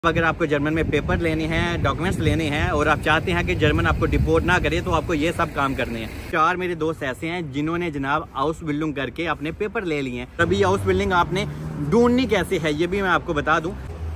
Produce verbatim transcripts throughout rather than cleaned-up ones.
अगर आपको जर्मन में पेपर लेने हैं, डॉक्यूमेंट्स लेने हैं और आप चाहते हैं कि जर्मन आपको डिपोर्ट ना करे तो आपको ये सब काम करने हैं। चार मेरे दोस्त ऐसे हैं जिन्होंने जनाब हाउस बिल्डिंग करके अपने पेपर ले लिए हैं। अभी हाउस बिल्डिंग आपने ढूंढनी कैसे है ये भी मैं आपको बता दूं।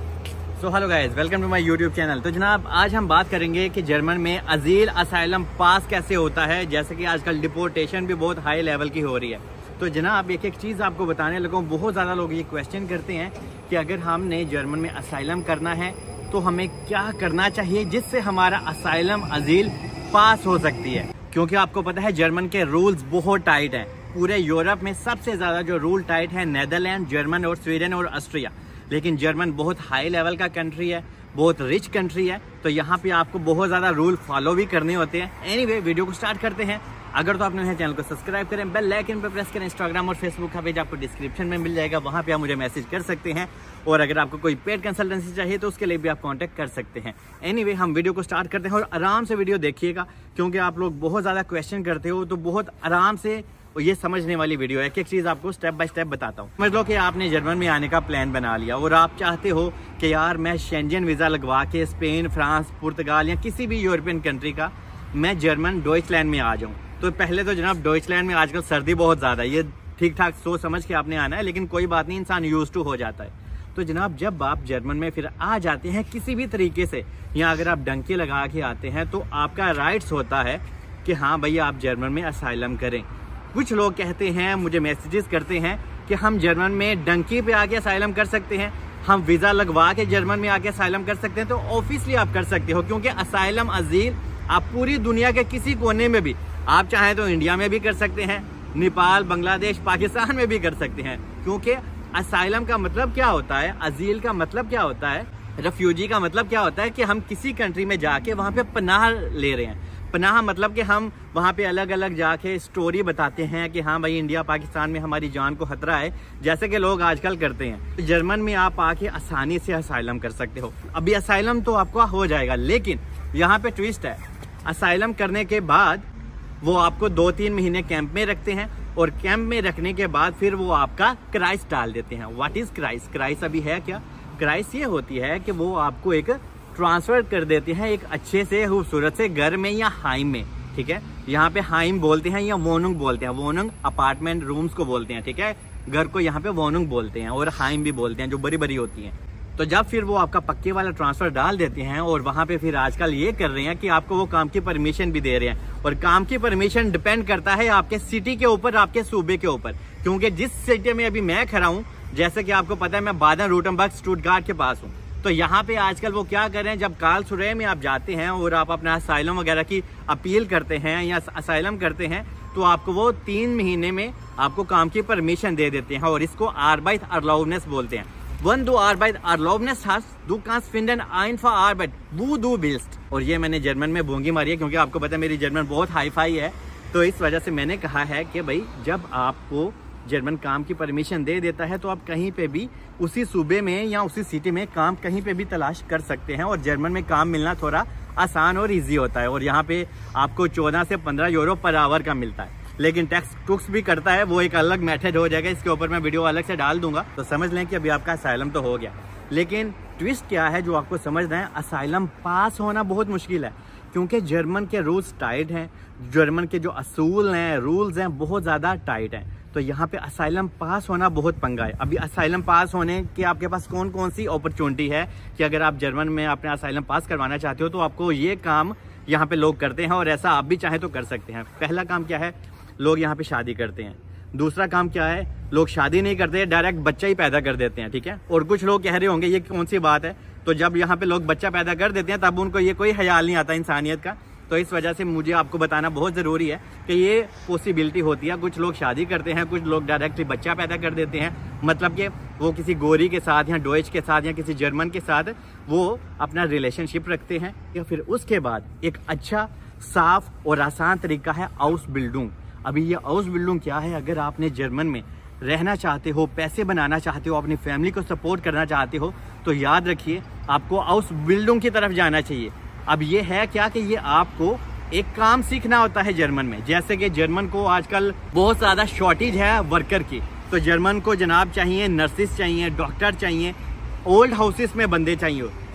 So hello guys, welcome to my YouTube channel. तो जनाब आज हम बात करेंगे कि जर्मन में अजील असाइलम पास कैसे होता है, जैसे कि आजकल डिपोर्टेशन भी बहुत हाई लेवल की हो रही है। तो जनाब एक एक चीज़ आपको बताने लगूँ। बहुत ज़्यादा लोग ये क्वेश्चन करते हैं कि अगर हमने जर्मन में असाइलम करना है तो हमें क्या करना चाहिए जिससे हमारा असाइलम अजील पास हो सकती है। क्योंकि आपको पता है जर्मन के रूल्स बहुत टाइट हैं। पूरे यूरोप में सबसे ज़्यादा जो रूल टाइट है नेदरलैंड, जर्मन और स्वीडन और ऑस्ट्रिया। लेकिन जर्मन बहुत हाई लेवल का कंट्री है, बहुत रिच कंट्री है, तो यहाँ पे आपको बहुत ज़्यादा रूल फॉलो भी करने होते हैं। एनीवे वीडियो को स्टार्ट करते हैं। अगर तो आपने मेरे चैनल को सब्सक्राइब करें, बेल आइकन पर प्रेस करें। इंस्टाग्राम और फेसबुक का पेज आपको डिस्क्रिप्शन में मिल जाएगा, वहाँ पे आप मुझे मैसेज कर सकते हैं। और अगर आपको कोई पेड कंसल्टेंसी चाहिए तो उसके लिए भी आप कांटेक्ट कर सकते हैं। एनीवे हम वीडियो को स्टार्ट करते हैं और आराम से वीडियो देखिएगा, क्योंकि आप लोग बहुत ज़्यादा क्वेश्चन करते हो, तो बहुत आराम से ये समझने वाली वीडियो है। एक एक चीज़ आपको स्टेप बाय स्टेप बताता हूँ। समझ लो कि आपने जर्मन में आने का प्लान बना लिया और आप चाहते हो कि यार मैं शेंजन वीज़ा लगवा के स्पेन, फ्रांस, पुर्तगाल या किसी भी यूरोपियन कंट्री का मैं जर्मन डॉइचलैंड में आ जाऊँ। तो पहले तो जनाब डॉइचलैंड में आजकल सर्दी बहुत ज़्यादा है, ये ठीक ठाक सोच समझ के आपने आना है, लेकिन कोई बात नहीं, इंसान यूज टू हो जाता है। तो जनाब जब आप जर्मन में फिर आ जाते हैं किसी भी तरीके से, या अगर आप डंकी लगा के आते हैं तो आपका राइट्स होता है कि हाँ भैया आप जर्मन में असाइलम करें। कुछ लोग कहते हैं, मुझे मैसेजेस करते हैं कि हम जर्मन में डंकी पे आके असाइलम कर सकते हैं, हम वीज़ा लगवा के जर्मन में आके असाइलम कर सकते हैं। तो ऑब्वियसली आप कर सकते हो, क्योंकि असाइलम अजील आप पूरी दुनिया के किसी कोने में भी, आप चाहें तो इंडिया में भी कर सकते हैं, नेपाल, बांग्लादेश, पाकिस्तान में भी कर सकते हैं। क्योंकि असाइलम का मतलब क्या होता है, अजील का मतलब क्या होता है, रेफ्यूजी का मतलब क्या होता है कि हम किसी कंट्री में जाके वहाँ पे पनाह ले रहे हैं। पनाह मतलब कि हम वहाँ पे अलग अलग जाके स्टोरी बताते हैं कि हाँ भाई इंडिया पाकिस्तान में हमारी जान को खतरा है, जैसे कि लोग आजकल करते हैं। तो जर्मन में आप आके आसानी से असाइलम कर सकते हो। अभी असाइलम तो आपका हो जाएगा, लेकिन यहाँ पे ट्विस्ट है। असाइलम करने के बाद वो आपको दो तीन महीने कैंप में रखते हैं और कैंप में रखने के बाद फिर वो आपका क्राइस डाल देते हैं। What is Christ? क्राइस अभी है क्या? क्राइस ये होती है कि वो आपको एक ट्रांसफर कर देते हैं एक अच्छे से खूबसूरत से घर में या हाइम में। ठीक है, यहाँ पे हाइम बोलते हैं या वोनुंग बोलते हैं। वोनुंग अपार्टमेंट रूम्स को बोलते हैं, ठीक है। घर को यहाँ पे वोनुंग बोलते हैं और हाइम भी बोलते हैं, जो बड़ी बड़ी होती हैं। तो जब फिर वो आपका पक्के वाला ट्रांसफर डाल देते हैं और वहाँ पे फिर आजकल ये कर रहे हैं कि आपको वो काम की परमिशन भी दे रहे हैं। और काम की परमिशन डिपेंड करता है आपके सिटी के ऊपर, आपके सूबे के ऊपर। क्योंकि जिस सिटी में अभी मैं खड़ा हूँ, जैसे कि आपको पता है मैं बादन रूटनबर्ग स्टुटगार्ट के पास हूँ, तो यहाँ पे आजकल वो क्या कर रहे हैं, जब कार्लसरूहे में आप जाते हैं और आप अपना असाइलम वगैरह की अपील करते हैं या असाइलम करते हैं, तो आपको वो तीन महीने में आपको काम की परमिशन दे देते हैं और इसको आर्बाइटserlaubnis बोलते हैं। Wenn du Arbeitserlaubnis hast, du kannst finden einfach Arbeit, wo du willst। और ये मैंने जर्मन में बोंगी मारी है, क्योंकि आपको पता है मेरी जर्मन बहुत हाई फाई है, तो इस वजह से मैंने कहा है कि भाई जब आपको जर्मन काम की परमिशन दे देता है तो आप कहीं पे भी उसी सूबे में या उसी सिटी में काम कहीं पे भी तलाश कर सकते हैं। और जर्मन में काम मिलना थोड़ा आसान और ईजी होता है। और यहाँ पे आपको चौदह से पंद्रह यूरो पर आवर का मिलता है, लेकिन टैक्स टुक्स भी करता है, वो एक अलग मेथड हो जाएगा, इसके ऊपर मैं वीडियो अलग से डाल दूंगा। तो समझ लें कि अभी आपका असाइलम तो हो गया, लेकिन ट्विस्ट क्या है जो आपको समझना है, असाइलम पास होना बहुत मुश्किल है। क्योंकि जर्मन के रूल्स टाइट हैं, जर्मन के जो असूल हैं, रूल्स हैं, बहुत ज़्यादा टाइट हैं। तो यहाँ पे असाइलम पास होना बहुत पंगा है। अभी असाइलम पास होने की आपके पास कौन कौन सी अपॉर्चुनिटी है कि अगर आप जर्मन में अपने असाइलम पास करवाना चाहते हो तो आपको ये काम यहाँ पे लोग करते हैं, और ऐसा आप भी चाहें तो कर सकते हैं। पहला काम क्या है, लोग यहाँ पे शादी करते हैं। दूसरा काम क्या है, लोग शादी नहीं करते, डायरेक्ट बच्चा ही पैदा कर देते हैं। ठीक है, और कुछ लोग कह रहे होंगे ये कौन सी बात है, तो जब यहाँ पे लोग बच्चा पैदा कर देते हैं तब उनको ये कोई ख्याल नहीं आता इंसानियत का। तो इस वजह से मुझे आपको बताना बहुत ज़रूरी है कि ये पॉसिबिलिटी होती है। कुछ लोग शादी करते हैं, कुछ लोग डायरेक्टली बच्चा पैदा कर देते हैं, मतलब कि वो किसी गोरी के साथ या डॉइच के साथ या किसी जर्मन के साथ वो अपना रिलेशनशिप रखते हैं। या फिर उसके बाद एक अच्छा साफ और आसान तरीका है हाउस बिल्डिंग। अभी ये हाउस बिल्डिंग क्या है, अगर आपने जर्मन में रहना चाहते हो, पैसे बनाना चाहते हो, अपनी फैमिली को सपोर्ट करना चाहते हो, तो याद रखिए आपको हाउस बिल्डिंग की तरफ जाना चाहिए। अब ये है क्या कि ये आपको एक काम सीखना होता है जर्मन में। जैसे कि जर्मन को आजकल बहुत ज़्यादा शॉर्टेज है वर्कर की, तो जर्मन को जनाब चाहिए नर्सिस चाहिए, डॉक्टर चाहिए, ओल्ड हाउसेस में बंदे चाहिए।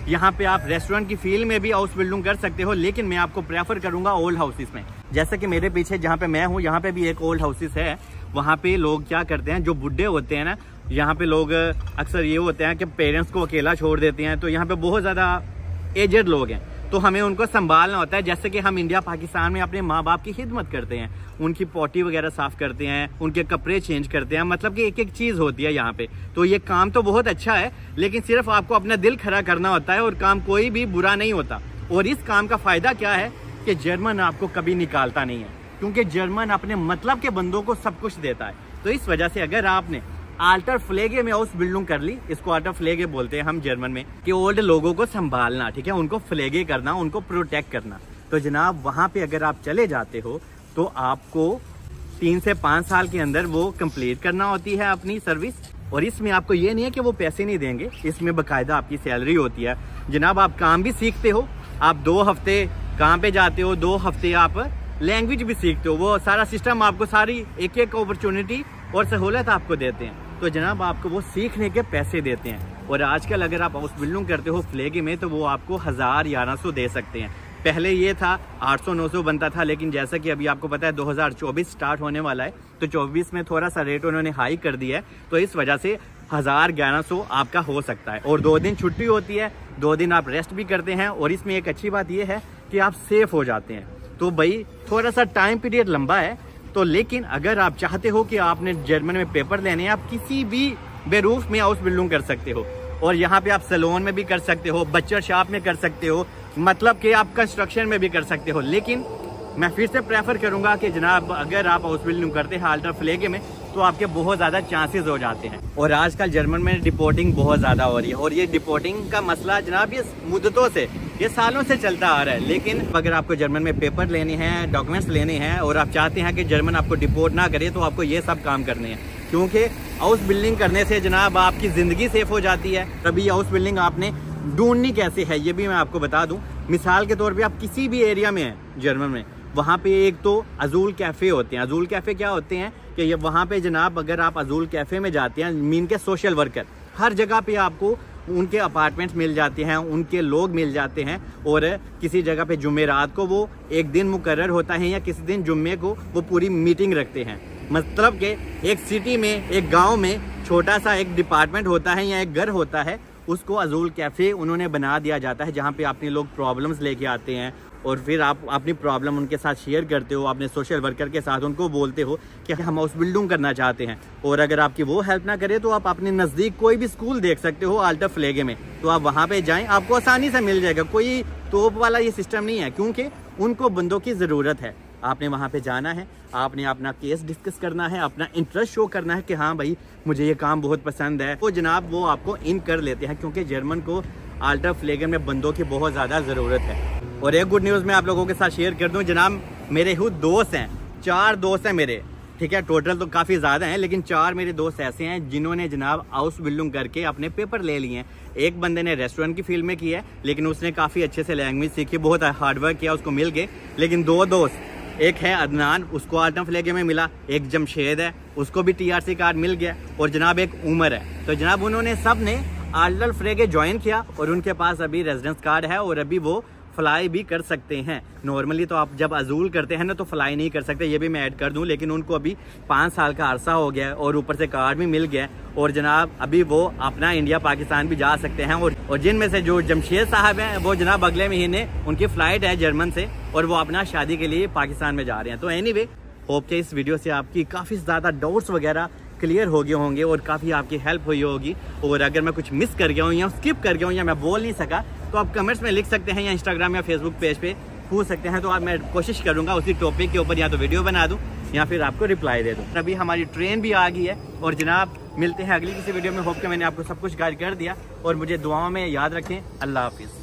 यहाँ पे आप रेस्टोरेंट की फील्ड में भी हाउस बिल्डिंग कर सकते हो, लेकिन मैं आपको प्रेफर करूंगा ओल्ड हाउसेस में। जैसे कि मेरे पीछे जहाँ पे मैं हूँ, यहाँ पे भी एक ओल्ड हाउसेस है। वहाँ पे लोग क्या करते हैं, जो बुढ़े होते हैं ना, यहाँ पे लोग अक्सर ये होते हैं कि पेरेंट्स को अकेला छोड़ देते हैं। तो यहाँ पे बहुत ज़्यादा एजेड लोग हैं, तो हमें उनको संभालना होता है। जैसे कि हम इंडिया पाकिस्तान में अपने माँ बाप की खिदमत करते हैं, उनकी पोटी वगैरह साफ करते हैं, उनके कपड़े चेंज करते हैं, मतलब कि एक एक चीज़ होती है यहाँ पे। तो ये काम तो बहुत अच्छा है, लेकिन सिर्फ आपको अपना दिल खड़ा करना होता है और काम कोई भी बुरा नहीं होता। और इस काम का फ़ायदा क्या है कि जर्मन आपको कभी निकालता नहीं है, क्योंकि जर्मन अपने मतलब के बंदों को सब कुछ देता है। तो इस वजह से अगर आपने आल्टर फ्लेगे में हाउस बिल्डिंग कर ली, इसको आल्टर फ्लेगे बोलते हैं हम जर्मन में, कि ओल्ड लोगों को संभालना, ठीक है, उनको फ्लेगे करना, उनको प्रोटेक्ट करना। तो जनाब वहाँ पे अगर आप चले जाते हो तो आपको तीन से पाँच साल के अंदर वो कंप्लीट करना होती है अपनी सर्विस। और इसमें आपको ये नहीं है कि वो पैसे नहीं देंगे, इसमें बाकायदा आपकी सैलरी होती है। जनाब आप काम भी सीखते हो, आप दो हफ्ते काम पे जाते हो, दो हफ्ते आप लैंग्वेज भी सीखते हो। वो सारा सिस्टम आपको सारी एक एक अपॉर्चुनिटी और सहूलत आपको देते हैं। तो जनाब आपको वो सीखने के पैसे देते हैं। और आजकल अगर आप हाउस बिल्डिंग करते हो फ्लेगे में, तो वो आपको हज़ार ग्यारह सौ दे सकते हैं। पहले ये था आठ सौ नौ सौ बनता था, लेकिन जैसा कि अभी आपको पता है दो हज़ार चौबीस स्टार्ट होने वाला है, तो चौबीस में थोड़ा सा रेट उन्होंने हाई कर दिया है। तो इस वजह से हज़ार ग्यारह सौ आपका हो सकता है। और दो दिन छुट्टी होती है, दो दिन आप रेस्ट भी करते हैं। और इसमें एक अच्छी बात यह है कि आप सेफ हो जाते हैं। तो भाई थोड़ा सा टाइम पीरियड लंबा है, तो लेकिन अगर आप चाहते हो कि आपने जर्मन में पेपर लेने हैं, आप किसी भी बेरूफ में हाउस बिल्डिंग कर सकते हो। और यहाँ पे आप सैलून में भी कर सकते हो, बच्चर शॉप में कर सकते हो, मतलब कि आप कंस्ट्रक्शन में भी कर सकते हो। लेकिन मैं फिर से प्रेफर करूंगा कि जनाब अगर आप हाउस बिल्डिंग करते हैं आल्टर फ्लेगे में, तो आपके बहुत ज़्यादा चांसेस हो जाते हैं। और आजकल जर्मन में डिपोर्टिंग बहुत ज़्यादा हो रही है, और ये डिपोर्टिंग का मसला जनाब ये मुद्दतों से, ये सालों से चलता आ रहा है। लेकिन अगर आपको जर्मन में पेपर लेने हैं, डॉक्यूमेंट्स लेने हैं, और आप चाहते हैं कि जर्मन आपको डिपोर्ट ना करे, तो आपको ये सब काम करने हैं। क्योंकि हाउस बिल्डिंग करने से जनाब आपकी ज़िंदगी सेफ हो जाती है। तभी हाउस बिल्डिंग आपने ढूंढनी कैसे है ये भी मैं आपको बता दूं। मिसाल के तौर पे आप किसी भी एरिया में हैं जर्मन में, वहाँ पे एक तो अजूल कैफ़े होते हैं। अजूल कैफ़े क्या होते हैं कि ये वहाँ पे जनाब अगर आप अजूल कैफ़े में जाते हैं, मीन के सोशल वर्कर हर जगह पे आपको उनके अपार्टमेंट्स मिल जाते हैं, उनके लोग मिल जाते हैं। और किसी जगह पे जुमेरात को वो एक दिन मुकर्रर होता है, या किसी दिन जुम्मे को वो पूरी मीटिंग रखते हैं। मतलब कि एक सिटी में, एक गांव में छोटा सा एक डिपार्टमेंट होता है या एक घर होता है, उसको अजूल कैफ़े उन्होंने बना दिया जाता है, जहाँ पे अपने लोग प्रॉब्लम्स लेके आते हैं और फिर आप अपनी प्रॉब्लम उनके साथ शेयर करते हो, अपने सोशल वर्कर के साथ उनको बोलते हो कि हम हाउस बिल्डिंग करना चाहते हैं। और अगर आपकी वो हेल्प ना करे, तो आप अपने नज़दीक कोई भी स्कूल देख सकते हो आल्टर फ्लेगे में, तो आप वहाँ पे जाएं, आपको आसानी से मिल जाएगा। कोई तोप वाला ये सिस्टम नहीं है, क्योंकि उनको बंदों की ज़रूरत है। आपने वहाँ पे जाना है, आपने अपना केस डिस्कस करना है, अपना इंटरेस्ट शो करना है कि हाँ भाई मुझे ये काम बहुत पसंद है, तो जनाब वो आपको इन कर लेते हैं, क्योंकि जर्मन को आल्टर फ्लेगे में बंदों की बहुत ज़्यादा ज़रूरत है। और एक गुड न्यूज़ मैं आप लोगों के साथ शेयर कर दूं जनाब, मेरे खुद दोस्त हैं, चार दोस्त हैं मेरे, ठीक है, टोटल तो काफ़ी ज़्यादा हैं, लेकिन चार मेरे दोस्त ऐसे हैं जिन्होंने जनाब हाउस बिल्डिंग करके अपने पेपर ले लिए हैं। एक बंदे ने रेस्टोरेंट की फील्ड में किया है, लेकिन उसने काफ़ी अच्छे से लैंग्वेज सीखी, बहुत हार्डवर्क किया, उसको मिल गए। लेकिन दो दोस्त, एक है अदनान, उसको आल्टर फ्लेगे में मिला, एक जमशेद है, उसको भी टीआरसी कार्ड मिल गया, और जनाब एक उमर है। तो जनाब उन्होंने सब ने आल्टर फ्लेगे ज्वाइन किया, और उनके पास अभी रेजिडेंस कार्ड है, और अभी वो फ्लाई भी कर सकते हैं। नॉर्मली तो आप जब अजूल करते हैं ना, तो फ्लाई नहीं कर सकते, ये भी मैं ऐड कर दूं। लेकिन उनको अभी पाँच साल का अरसा हो गया है, और ऊपर से कार्ड भी मिल गया है, और जनाब अभी वो अपना इंडिया पाकिस्तान भी जा सकते हैं। और, और जिनमें से जो जमशेद साहब हैं, वो जनाब अगले महीने उनकी फ़्लाइट है जर्मन से, और वो अपना शादी के लिए पाकिस्तान में जा रहे हैं। तो एनीवे होप के इस वीडियो से आपकी काफ़ी ज़्यादा डाउट्स वगैरह क्लियर हो गए होंगे, और काफ़ी आपकी हेल्प हुई होगी। और अगर मैं कुछ मिस कर गया हूँ या स्किप कर गया हूँ या मैं बोल नहीं सका, तो आप कमेंट्स में लिख सकते हैं, या इंस्टाग्राम या फेसबुक पेज पे पूछ सकते हैं। तो आप मैं कोशिश करूँगा उसी टॉपिक के ऊपर या तो वीडियो बना दूँ या फिर आपको रिप्लाई दे दूँ। अभी हमारी ट्रेन भी आ गई है, और जनाब मिलते हैं अगली किसी वीडियो में। होप के मैंने आपको सब कुछ गाइड कर दिया, और मुझे दुआओं में याद रखें। अल्लाह हाफिज़।